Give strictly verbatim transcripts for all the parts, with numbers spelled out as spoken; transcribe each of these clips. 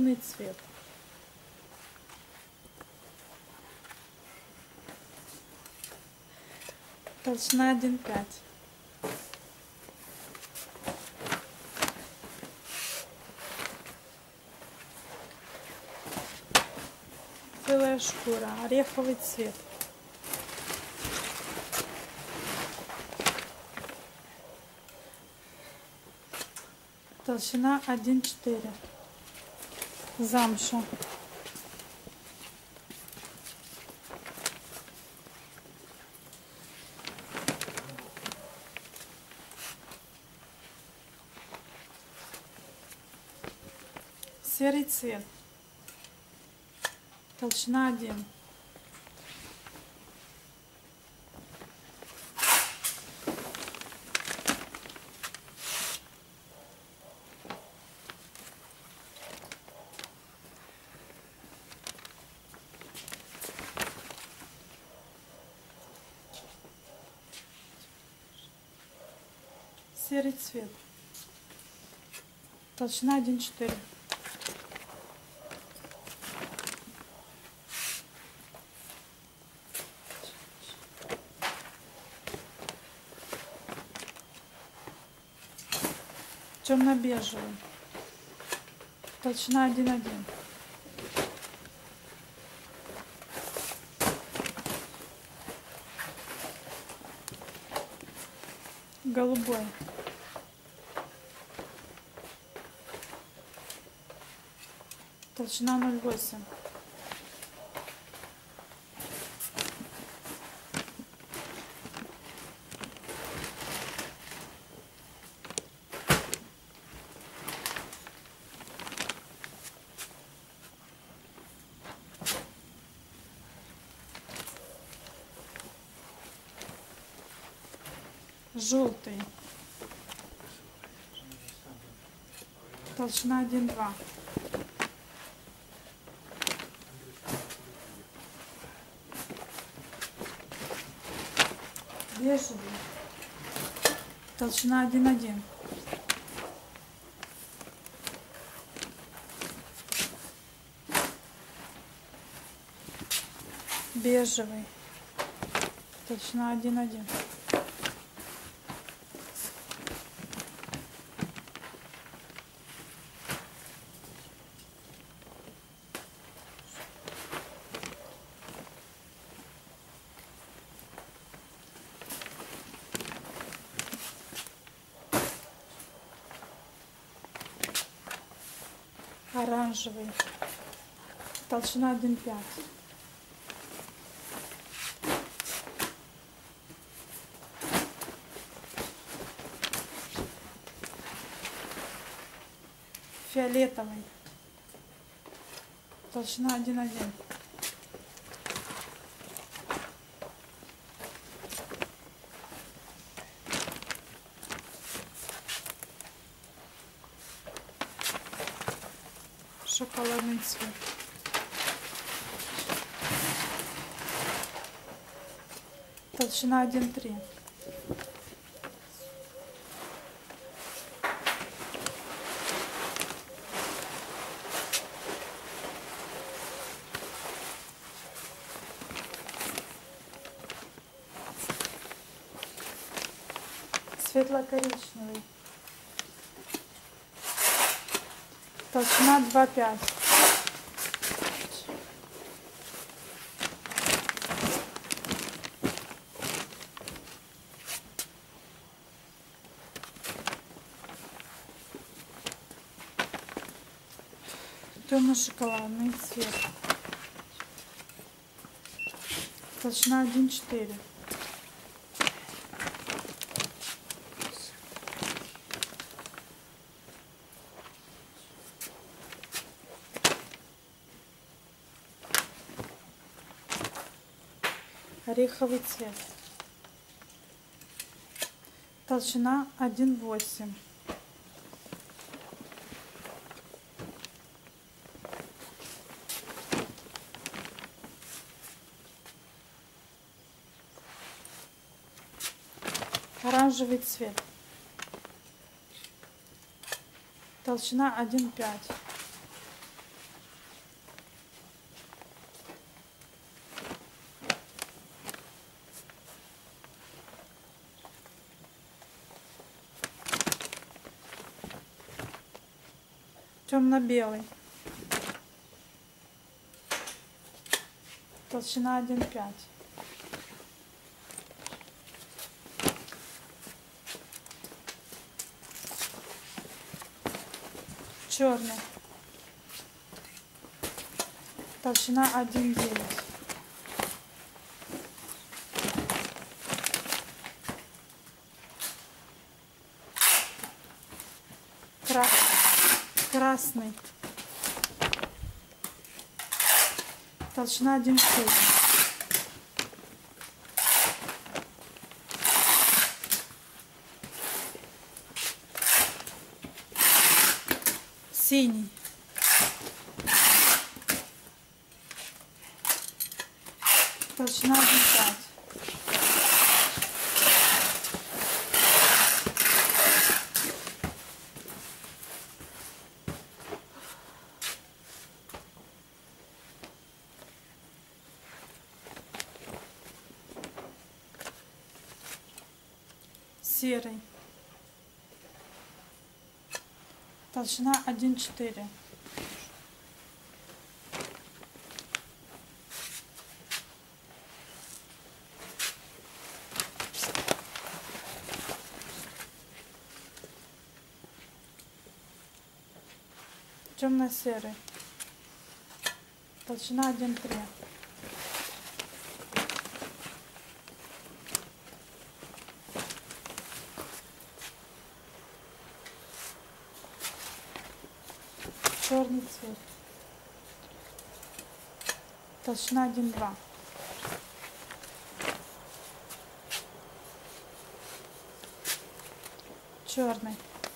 черный цвет. Толщина один пять. Целая шкура, ореховый цвет. Толщина один четыре. Замша. Серый цвет. Толщина один. Серый цвет. Толщина один четыре. Темно-бежевый. Толщина один один. Голубой. Толщина ноль восемь. Желтый. Толщина один два. Бежевый. Толщина один один. Бежевый. Толщина один один. Оранжевый. Толщина один пять. Фиолетовый. Толщина один один. Шоколадный цвет. Толщина один три. Светло-коричневый. Толщина два пять. Темно-шоколадный цвет. Толщина один четыре. Ореховый цвет. Толщина один восемь. Оранжевый цвет. Толщина один пять. Темно-белый. Толщина один пять. Черный. Толщина один девять. Кра... Красный. Толщина один шесть. Синий. Толщина один пять. Серый. Толщина один четыре. Темно-серый. Толщина один три. Черный цвет. Толщина один два. Черный.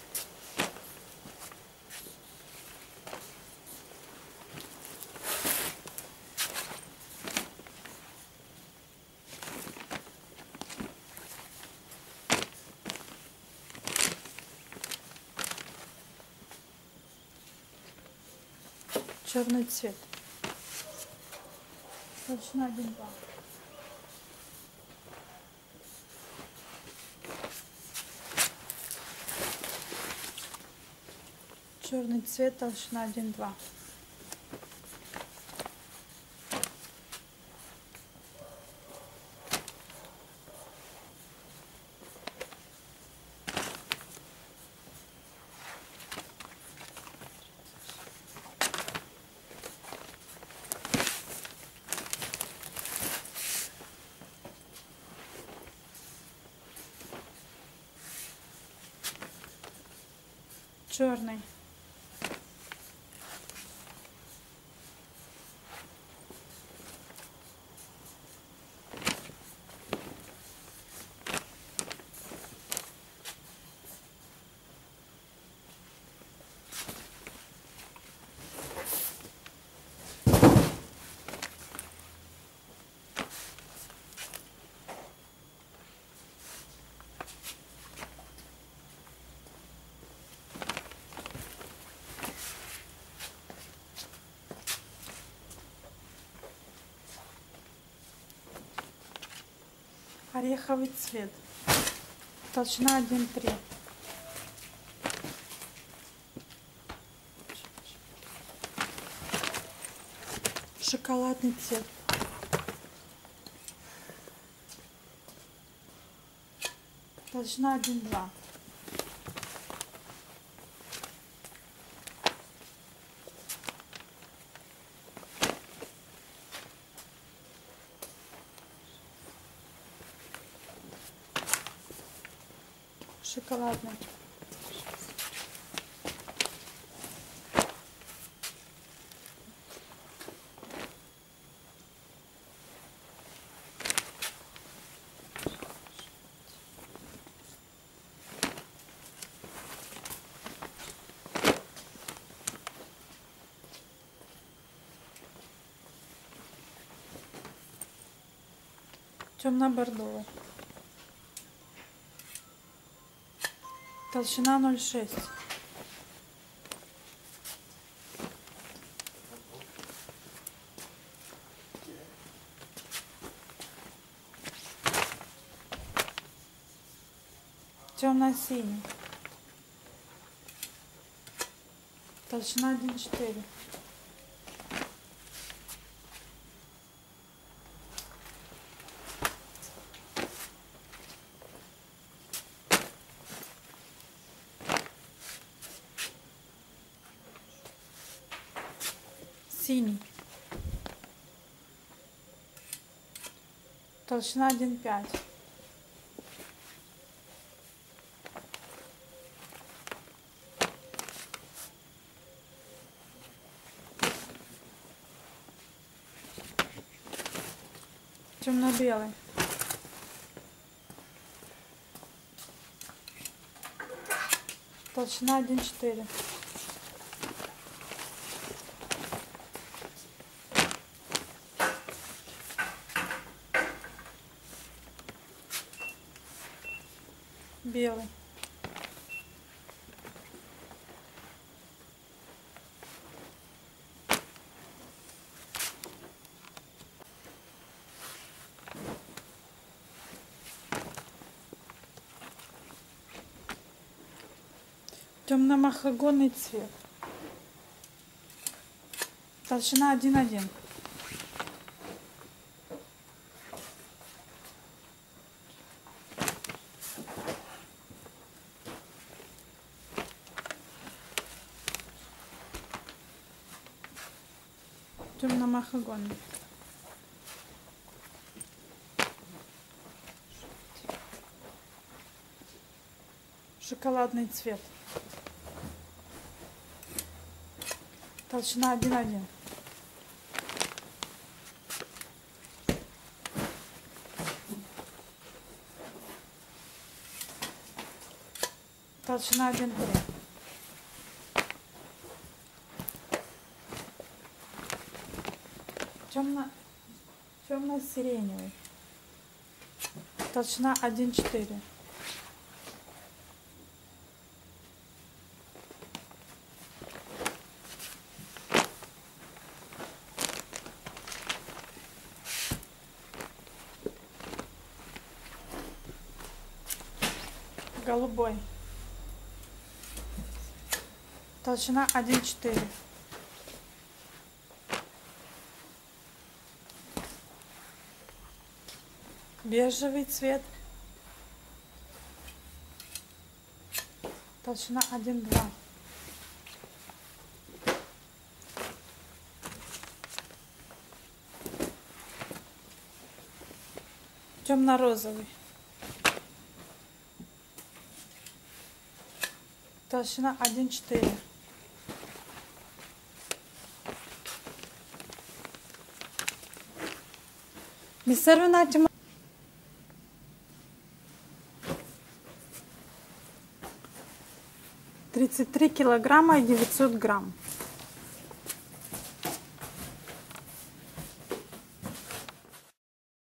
Черный цвет. Толщина один два. Черный цвет, толщина один два. Черный. Ореховый цвет. Толщина один три. Шоколадный цвет. Толщина один два. Шоколадный. Темно-бордовый. Толщина ноль шесть. Темно-синий. Толщина один четыре. Синий. Толщина один пять. Темно-белый. Толщина один четыре. Белый. Темно-махагонный цвет. Толщина один один. Темно-махагонный. Шоколадный цвет. Толщина один один. Толщина один три. Темно, темно-сиреневый. Толщина один четыре. Голубой. Толщина один четыре. Бежевый цвет. Толщина один два. Темно-розовый. Толщина один четыре. Mi serve un attimo. тридцать три килограмма и девятьсот грамм.